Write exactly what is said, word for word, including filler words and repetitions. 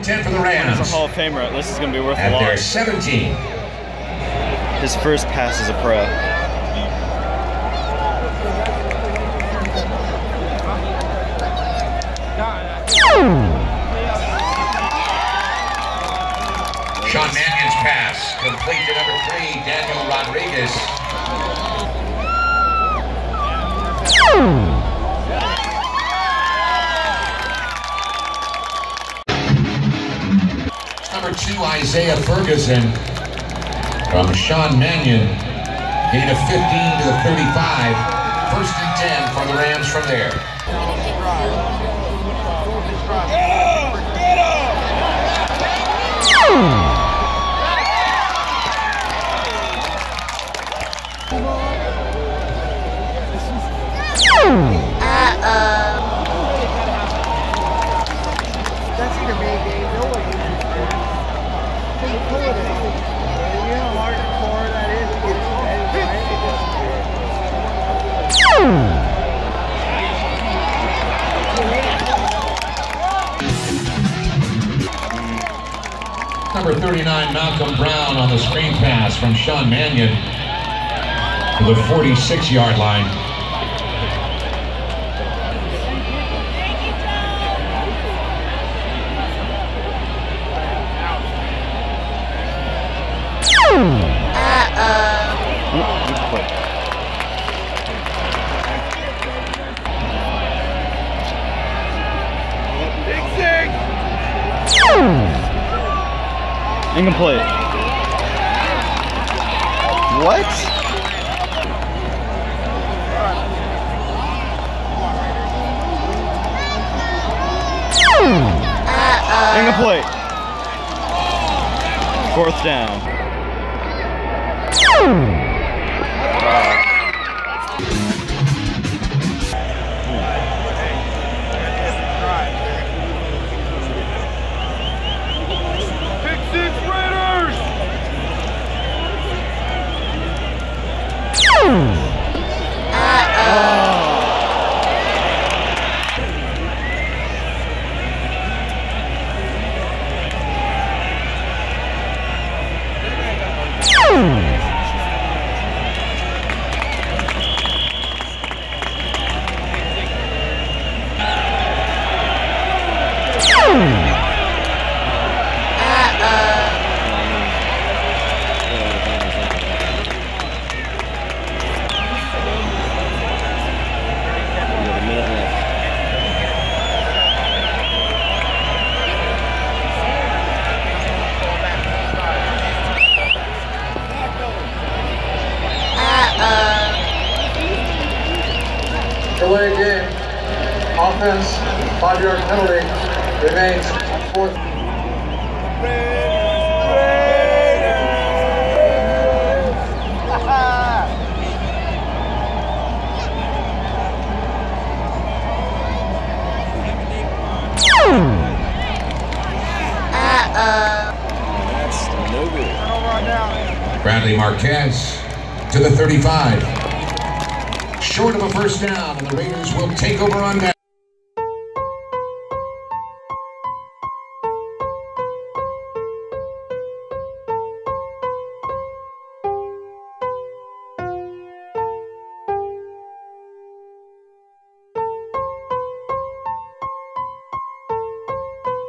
and ten for the Rams. He's a Hall of Famer. This is going to be worth a lot. At their seventeen. His first pass as a pro. Sean Mannion's pass, complete to number three, Daniel Rodriguez. Number two, Isaiah Ferguson from Sean Mannion. Gain of fifteen to the thirty-five. First and ten for the Rams from there. That's either me, Dave. No way. Pretty cool. You know how hard to core that is. Number thirty-nine, Malcolm Brown on the screen pass from Sean Mannion to the forty-six yard line. Incomplete. What? Uh-oh. Incomplete. Fourth down. Delay game. Offense, five-yard penalty remains fourth. Bradley Marquez to the thirty-five. Short of a first down, and the Raiders will take over on down.